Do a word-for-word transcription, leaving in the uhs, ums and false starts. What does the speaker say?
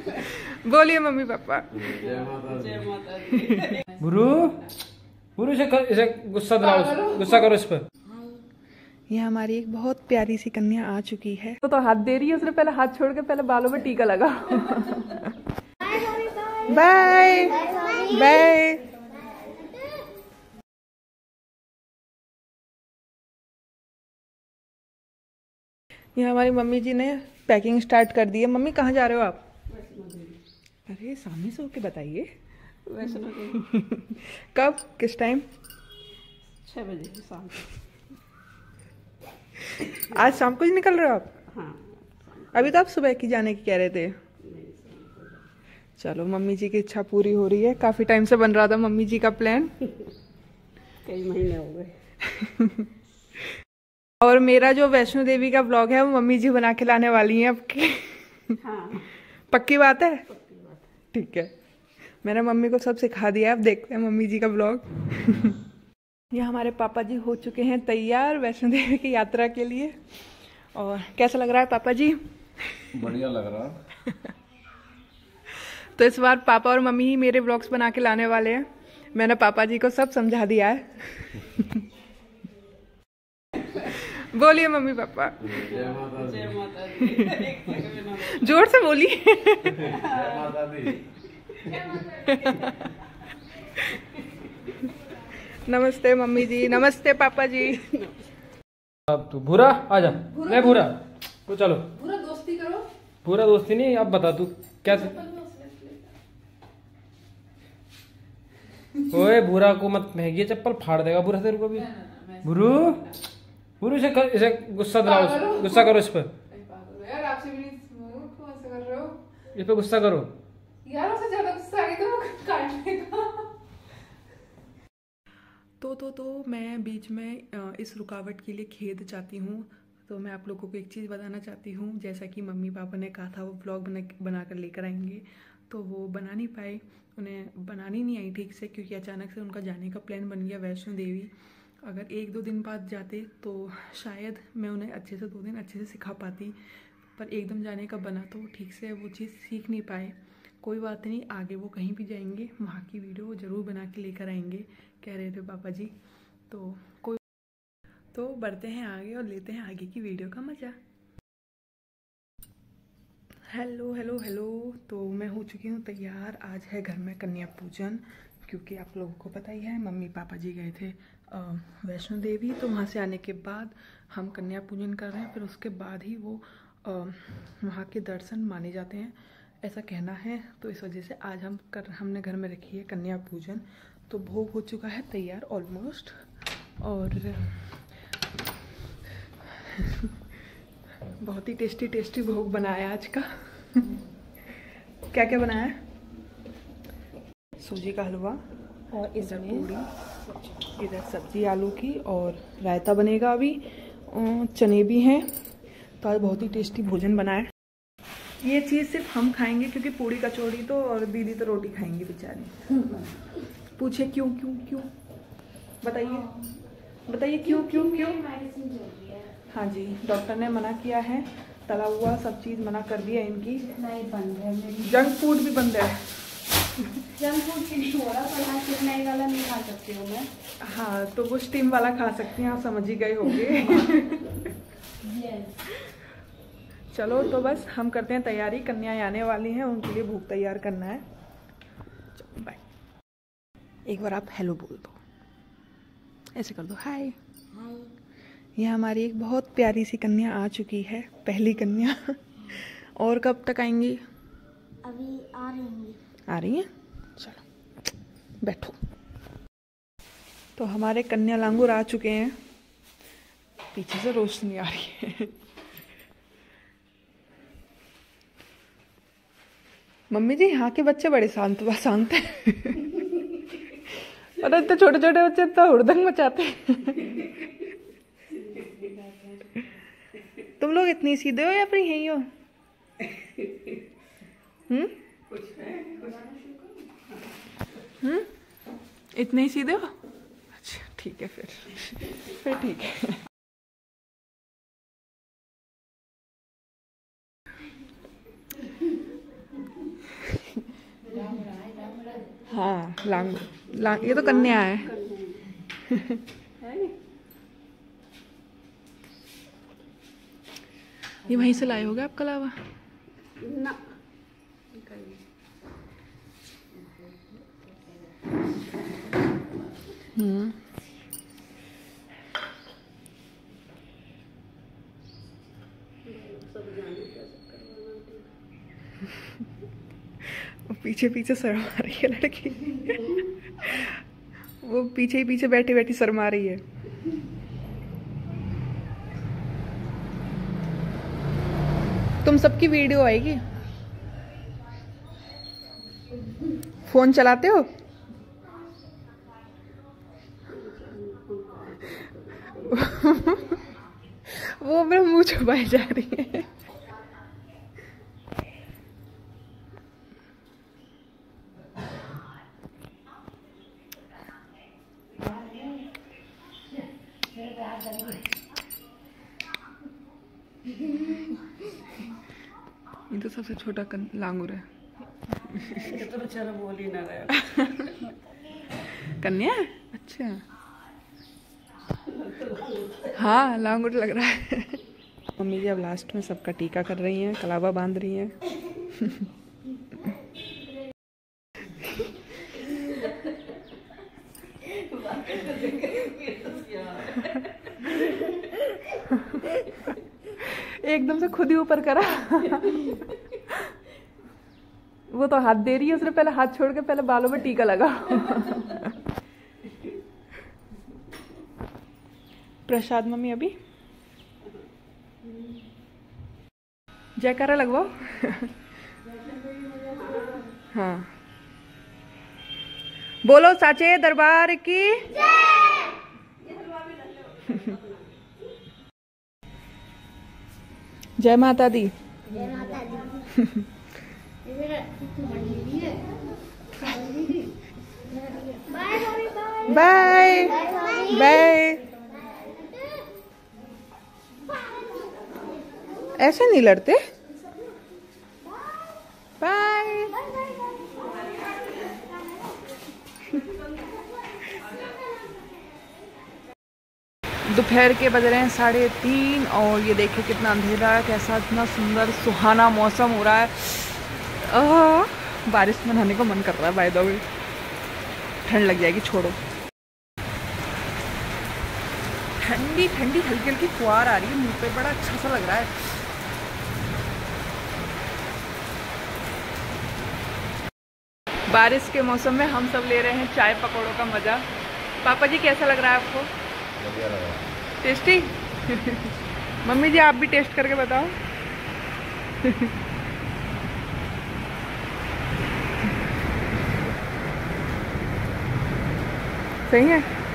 बोलिए mummy papa. गुरु गुरु से कर, इसे गुस्सा दिलाओ, गुस्सा करो इस पर। ये हमारी एक बहुत प्यारी सी कन्या आ चुकी है। तो, तो हाथ दे रही है उसने, पहले हाथ छोड़ के पहले बालों में टीका लगा। Bye bye. ये हमारी मम्मी जी ने पैकिंग स्टार्ट कर दी है। मम्मी कहाँ जा रहे हो आप? अरे सामने से होके बताइए। वैष्णो देवी। कब, किस टाइम? छह बजे शाम। आज शाम को ही निकल रहे हो आप? हाँ। अभी तो आप सुबह की जाने की कह रहे थे। चलो मम्मी जी की इच्छा पूरी हो रही है। काफी टाइम से बन रहा था मम्मी जी का प्लान। कई महीने हो गए। और मेरा जो वैष्णो देवी का ब्लॉग है वो मम्मी जी बना के लाने वाली हैं आपकी। हाँ। पक्की बात है? ठीक है, मैंने मम्मी को सब सिखा दिया। अब देखते हैं मम्मी जी का ब्लॉग। ये हमारे पापा जी हो चुके हैं तैयार वैष्णो देवी की यात्रा के लिए। और कैसा लग रहा है पापा जी? बढ़िया लग रहा। तो इस बार पापा और मम्मी ही मेरे ब्लॉग्स बना के लाने वाले हैं। मैंने पापा जी को सब समझा दिया है। बोलिए मम्मी पापा। जय माता दी। जोर से बोलिए। जय माता दी। नमस्ते मम्मी जी, नमस्ते पापा जी। अब तू भूरा आ जा। ले भूरा तो चलो। पूरा दोस्ती करो। पूरा दोस्ती नहीं, अब बता तू क्या। ओए भूरा को मत महंगी चप्पल फाड़ देगा भूरा तेरे को भी। भूरू भूरू से कर, इसे गुस्सा दिलाओ, गुस्सा करो इस पर। यार आपसे भी नहीं कर रहे हो। इस पे गुस्सा करो यार, उससे ज्यादा गुस्सा आ गई तो वो काट देगा। तो तो तो मैं बीच में इस रुकावट के लिए खेद चाहती हूँ। तो मैं आप लोगों को एक चीज़ बताना चाहती हूँ। जैसा कि मम्मी पापा ने कहा था वो ब्लॉग बना बना कर लेकर आएंगे, तो वो बना नहीं पाए। उन्हें बनानी नहीं आई ठीक से, क्योंकि अचानक से उनका जाने का प्लान बन गया वैष्णो देवी। अगर एक दो दिन बाद जाते तो शायद मैं उन्हें अच्छे से दो दिन अच्छे से सिखा पाती, पर एकदम जाने का बना तो ठीक से वो चीज़ सीख नहीं पाए। कोई बात नहीं, आगे वो कहीं भी जाएंगे वहाँ की वीडियो ज़रूर बना के लेकर आएंगे, कह रहे थे पापा जी। तो कोई तो बढ़ते हैं आगे और लेते हैं आगे की वीडियो का मज़ा। Hello hello hello. तो मैं हो चुकी हूँ तैयार। आज है घर में कन्या पूजन, क्योंकि आप लोगों को पता ही है मम्मी पापा जी गए थे वैष्णो देवी। तो वहाँ से आने के बाद हम कन्या पूजन कर रहे हैं, फिर उसके बाद ही वो वहाँ के दर्शन माने जाते हैं, ऐसा कहना है। तो इस वजह से आज हम कर हमने घर में रखी है कन्या पूजन। तो भोग हो चुका है तैयार ऑलमोस्ट। और बहुत ही टेस्टी टेस्टी भोग बनाया आज का। क्या क्या बनाया है? सूजी का हलवा, और इधर पूरी, इधर सब्जी आलू की, और रायता बनेगा अभी, और चने भी हैं। तो आज बहुत ही टेस्टी भोजन बना है। ये चीज़ सिर्फ हम खाएंगे, क्योंकि पूड़ी कचौड़ी तो और दीदी तो रोटी खाएंगी बेचारी। पूछे क्यों क्यों क्यों? बताइए बताइए क्यों क्यों क्यों? हाँ जी, डॉक्टर ने मना किया है, तला हुआ सब चीज़ मना कर दिया इनकी। नहीं बंद है मेरी। जंक फूड भी बंद है। जंक फूड की नहीं हो रहा, पर हाँ चिकनाई वाला नहीं खा सकती हूँ मैं। हाँ, तो वो स्टीम वाला खा सकती हैं, आप समझ ही गए होंगे। चलो तो बस हम करते हैं तैयारी। कन्याएं आने वाली हैं, उनके लिए भोग तैयार करना है। चलो बाय। एक बार आप हेलो बोल दो, ऐसे कर दो हाय। ये हमारी एक बहुत प्यारी सी कन्या आ चुकी है, पहली कन्या। और कब तक आएंगी? अभी आ रही हैं। आ रही हैं? चलो बैठो। तो हमारे कन्या लांगुर आ चुके हैं। पीछे से रोशनी आ रही है। मम्मी जी, यहाँ के बच्चे बड़े शांत व शांत हैं। और इतने छोटे छोटे बच्चे इतना हुड़दंग मचाते हैं। तुम लोग इतनी सीधे हो या फिर यही हो? हम्म हम्म इतने ही सीधे हो? अच्छा ठीक है, फिर फिर ठीक है। हाँ लांग, लांग ये तो कन्या है। ये वहीं से लाए होगे आप कलावा? ना हम्म पीछे पीछे शर्मा रही है लड़की। वो पीछे ही पीछे बैठी बैठी शर्मा रही है। तुम सबकी वीडियो आएगी। फोन चलाते हो? वो मेरा मुंह छुपाई जा रही है। ये तो सबसे छोटा लांगुर है। ये तो बेचारा बोल ही ना रहा। कन्या अच्छा हाँ लांगुर लग रहा है। मम्मी जी अब लास्ट में सबका टीका कर रही हैं, कलावा बांध रही हैं। एकदम से खुद ही ऊपर करा। वो तो हाथ दे रही है, उसने पहले हाथ छोड़ के पहले बालों में टीका लगा। प्रसाद मम्मी अभी जयकारा लगवाओ। हाँ बोलो साचे दरबार की जय माता दी। जय माता दी। Bye bye. ऐसे नहीं लड़ते। बाय। दोपहर के बज रहे हैं साढ़े तीन और ये देखिए कितना अंधेरा है, कैसा इतना सुंदर सुहाना मौसम हो रहा है। आ, बारिश में नहाने को मन कर रहा है। बाय द वे ठंड लग जाएगी, छोड़ो। ठंडी ठंडी हल्की हल्की फुहार आ रही है मुंह पे, बड़ा अच्छा सा लग रहा है। बारिश के मौसम में हम सब ले रहे हैं चाय पकौड़ों का मजा। पापा जी कैसा लग रहा है आपको? बढ़िया लग रहा है। टेस्टी। मम्मी जी आप भी टेस्ट करके बताओ। सही है।